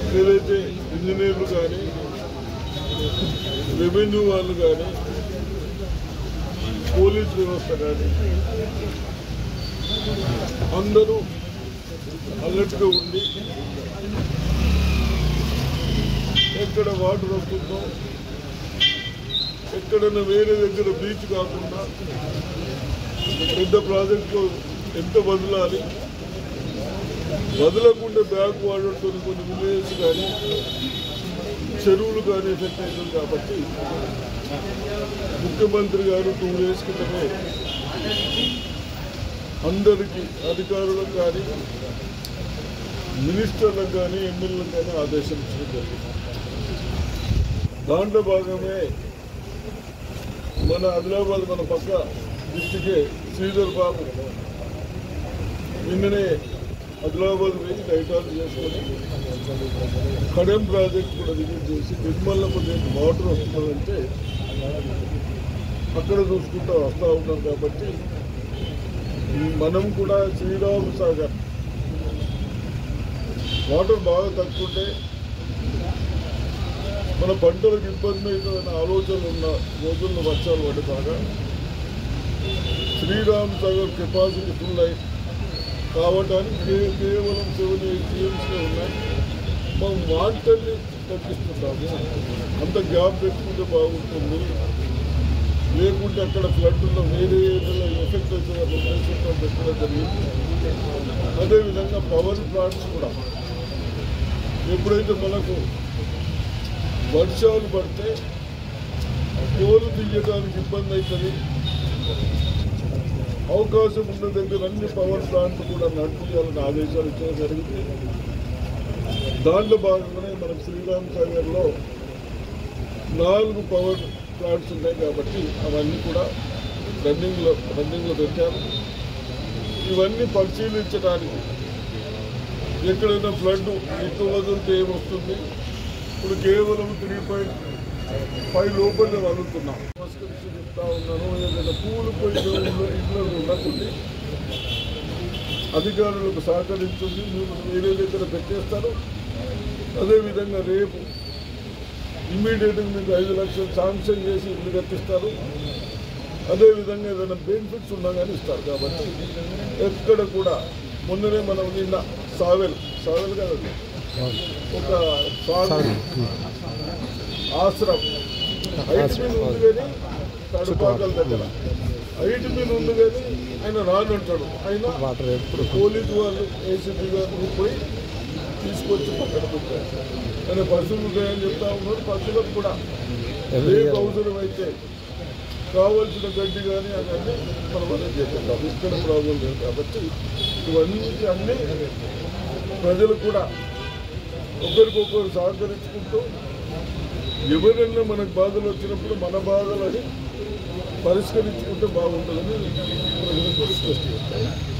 ఏదైతే ఇంజనీర్లు కానీ రెవెన్యూ వాళ్ళు కానీ పోలీస్ వ్యవస్థ కానీ అందరూ అలర్ట్గా ఉండి ఎక్కడ వాటర్ వస్తుందో ఎక్కడైనా వేరే దగ్గర బ్రీచ్ కాకుండా పెద్ద ప్రాజెక్టులో ఎంత వదలాలి, వదలకుండా బ్యాక్ వాటర్తో కొన్ని విలేజెస్ కానీ చెరువులు కానీ ఎఫెక్ట్ అవుతుంది. కాబట్టి ముఖ్యమంత్రి గారు 2 days క్రితమే అందరికీ అధికారులకు కానీ మినిస్టర్లకు కానీ ఎమ్మెల్యేలకు కానీ ఆదేశించడం జరిగింది. దాంట్లో భాగమే మన ఆదిలాబాద్ మన పక్క డిస్టికే శ్రీధర్ బాబు నిన్ననే ఆదిలాబాద్ పోయి లైట్ ఆఫ్ చేసుకొని కడెం ప్రాజెక్ట్ కూడా విజిట్ చేసి నిర్మల్లకు వాటర్ వస్తుందంటే అక్కడ చూసుకుంటూ వస్తూ ఉన్నాం. కాబట్టి మనం కూడా శ్రీరామ్ సాగర్ వాటర్ బాగా తగ్గుంటే మన పంటలకు ఇబ్బంది అవుతుందన్న ఆలోచనలు ఉన్న రోజుల్లో వర్షాలు పడి బాగా శ్రీరామ్ సాగర్ కెపాసిటీ ఫుల్ అయి కావడానికి కేవలం 7-8 TMS ఉన్నాయి. మనం వాటర్ని తగ్గిస్తుంటాము. అంత గ్యాప్ పెట్టుకుంటే బాగుంటుంది, లేకుంటే అక్కడ ఫ్లడ్లో వేరే ఎఫెక్ట్ అవుతుంది అన్న ఉద్దేశంతో పెట్టడం జరిగింది. అదేవిధంగా పవర్ ప్లాంట్స్ కూడా ఎప్పుడైతే మనకు వర్షాలు పడితే కోలు తీయడానికి ఇబ్బంది అవుతుంది, అవకాశం ఉన్న దగ్గర అన్ని పవర్ ప్లాంట్లు కూడా నడిపించాలని ఆదేశాలు ఇచ్చడం జరిగింది. దాంట్లో భాగంగానే మనకు శ్రీరామ్ సాగర్లో 4 పవర్ ప్లాంట్స్ ఉన్నాయి. కాబట్టి అవన్నీ కూడా రన్నింగ్లో పెట్టారు. ఇవన్నీ పరిశీలించడానికి ఎక్కడైనా ఫ్లడ్ ఎక్కువ వదిలితే ఏమొస్తుంది, ఇప్పుడు కేవలం 3.5 లోపలనే వదులుతున్నాం. చెప్తా ఉన్నాను, ఏదైనా పూలు పోయిన ఇంట్లో ఉండకుండా అధికారులకు సహకరించింది, మీరు వేరే దగ్గర పెట్టేస్తారు. అదేవిధంగా రేపు ఇమ్మీడియట్గా మీకు 5 లక్షలు శాంక్షన్ చేసి ఇల్లు కట్టిస్తారు. అదేవిధంగా ఏదైనా బెనిఫిట్స్ ఉన్నా కానీ ఇస్తారు. కాబట్టి ఎక్కడ కూడా మొన్ననే మనం నిన్న సావెల్ కాదు ఒక ఆశ్రమం హైట్ మీద ఉంది కానీ తడుపాకల దగ్గర హైట్ మీద ఉంది కానీ ఆయన రానంటాడు. ఆయన పోలీసు వాళ్ళు ఏసీపీ గారు పోయి తీసుకొచ్చి పక్కన పెట్టారు. ఆయన పశువులు ఉన్నాయని చెప్తా ఉన్నారు. పశువులకు కూడా రేపు అవసరమైతే కావాల్సిన గడ్డి కానీ అవన్నీ మనం అనేది చేస్తాం. ఇక్కడ ప్రాబ్లం లేదు. కాబట్టి ఇవన్నీ అన్నీ ప్రజలు కూడా ఒకరికొకరు సహకరించుకుంటూ ఎవరైనా మనకు బాధలు వచ్చినప్పుడు మన బాధలని పరిష్కరించుకుంటే బాగుంటుందని రిక్వెస్ట్ చేస్తాం.